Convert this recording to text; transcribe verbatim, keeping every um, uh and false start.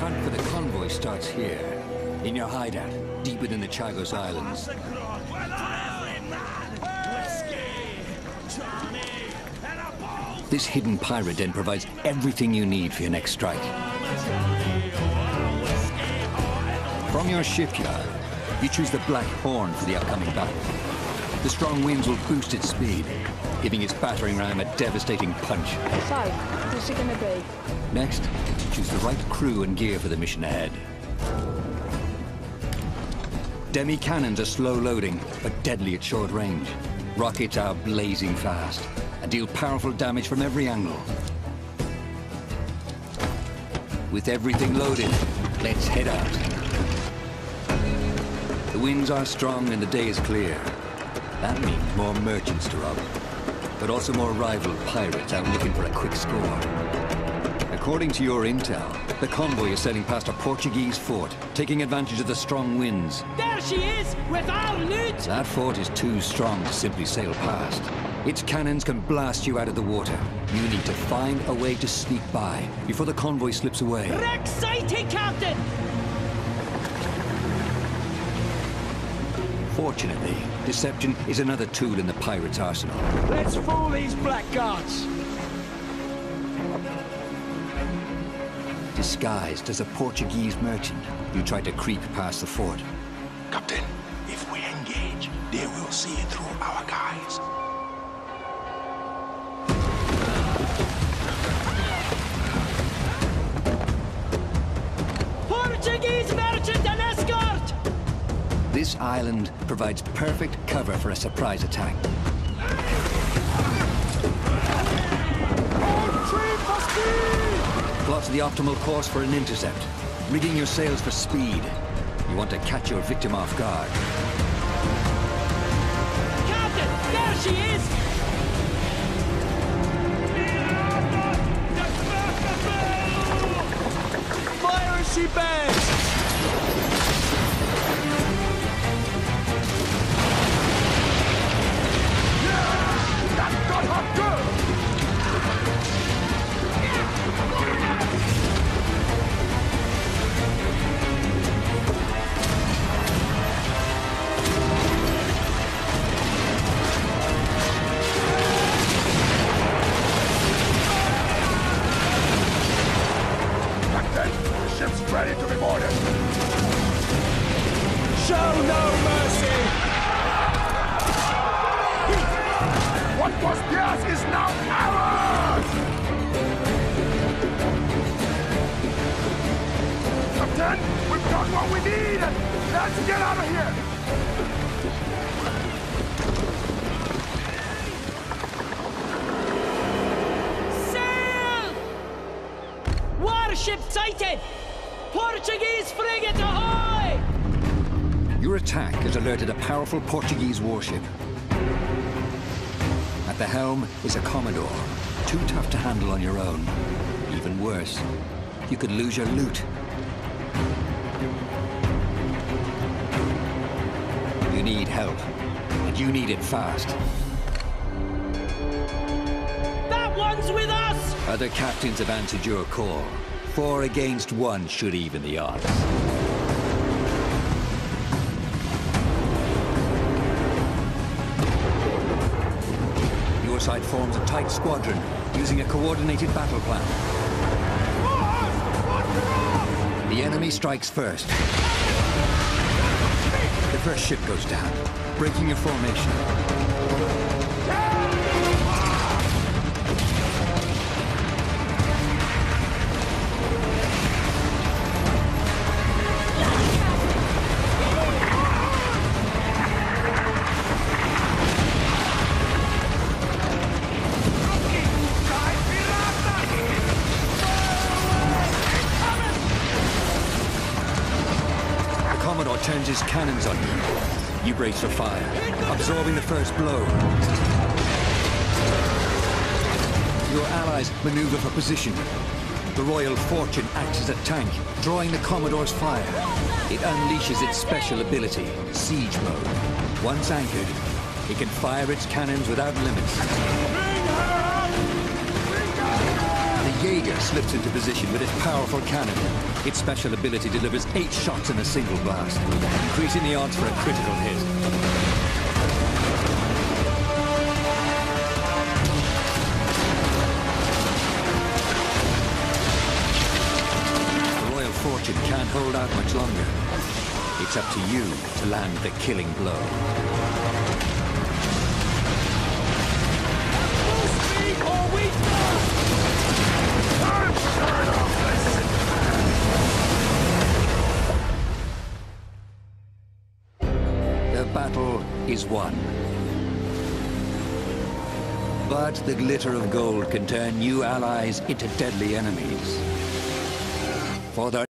hunt for the convoy starts here, in your hideout, deep within the Chagos Islands. This hidden pirate den provides everything you need for your next strike. From your shipyard, you choose the Black Horn for the upcoming battle. The strong winds will boost its speed, giving its battering ram a devastating punch. So, what's it gonna be? Next, choose the right crew and gear for the mission ahead. Demi cannons are slow loading, but deadly at short range. Rockets are blazing fast and deal powerful damage from every angle. With everything loaded, let's head out. The winds are strong and the day is clear. That means more merchants to rob, but also more rival pirates out looking for a quick score. According to your intel, the convoy is sailing past a Portuguese fort, taking advantage of the strong winds. There she is, with our loot! That fort is too strong to simply sail past. Its cannons can blast you out of the water. You need to find a way to sneak by before the convoy slips away. Wreck sighted, Captain! Fortunately, deception is another tool in the pirates' arsenal. Let's fool these blackguards! Disguised as a Portuguese merchant, you try to creep past the fort. Captain, if we engage, they will see it through our guys. Portuguese merchant and escort! This island provides perfect cover for a surprise attack. Plot the optimal course for an intercept, rigging your sails for speed. You want to catch your victim off guard. Captain, there she is! Fire as she bangs! That got her good! Ready to be boarded. Show no mercy! What was theirs is now ours! Captain, we've got what we need! Let's get out of here! Sail! Warship sighted! Portuguese frigate ahoy! Your attack has alerted a powerful Portuguese warship. At the helm is a Commodore, too tough to handle on your own. Even worse, you could lose your loot. You need help, and you need it fast. That one's with us! Other captains have answered your call. Four against one should even the odds. Your side forms a tight squadron, using a coordinated battle plan. The enemy strikes first. The first ship goes down, breaking your formation. Turns his cannons on you. You brace for fire, absorbing the first blow. Your allies maneuver for position. The Royal Fortune acts as a tank, drawing the Commodore's fire. It unleashes its special ability, Siege Mode. Once anchored, it can fire its cannons without limits. The Jaeger slips into position with its powerful cannon. Its special ability delivers eight shots in a single blast, increasing the odds for a critical hit. The Royal Fortune can't hold out much longer. It's up to you to land the killing blow. The battle is won. But the glitter of gold can turn new allies into deadly enemies. For the